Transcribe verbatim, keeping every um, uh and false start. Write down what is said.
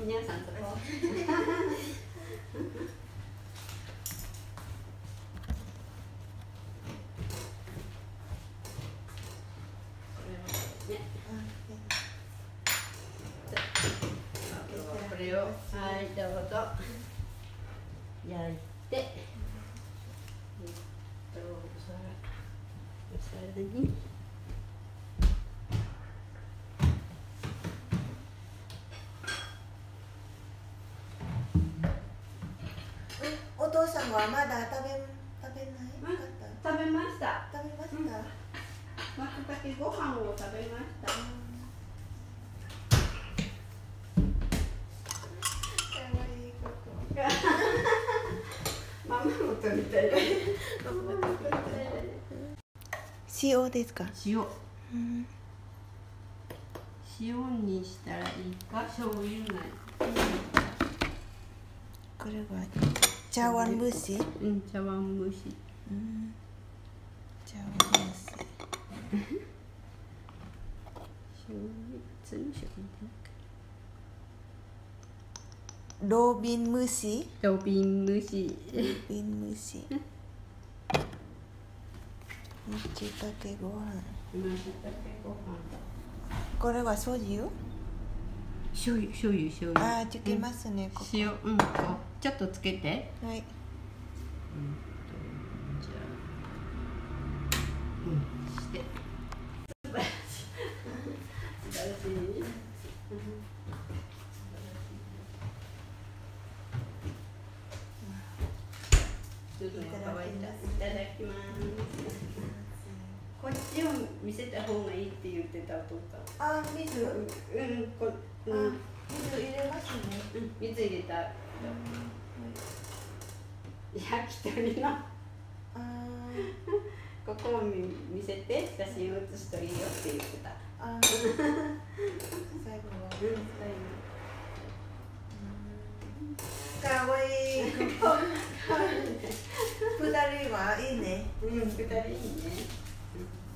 皆さんそこ。これを、はい、どうぞ焼いて、えっと、お皿、お皿に。 お父さんはまだ食べ食べないかった？ 食べました。 食べました。 まつたけご飯を食べました。ママも食べたい。 塩ですか？ 塩。 うん、 塩にしたらいいか、醤油ない。 これは茶碗蒸し。 うん、茶碗蒸し。 うん、茶碗蒸し。 醤油、普通の醤油。 ロービン蒸し。 ロービン蒸し。 ロービン蒸し。もちたけご飯。 もちたけご飯。 これは醤油？ 醤油、醤油、醤油。 ああ、つけますね。ここ。 塩、うん、こうちょっとつけて。 はい。 うんと、じゃあ、うん、して。素晴らしい。素晴らしい。いただきます。こっちを見せた方がいいって言ってたお父さん。 あ、水？うん、 こ、うん、 水入れますね。 うん、水入れた。焼き鳥の。ここを見、見せて、写真を写すといいよって言ってた。 あ、最後は。 うん、 かわいい。二人はいいね。 うん、二人いいね。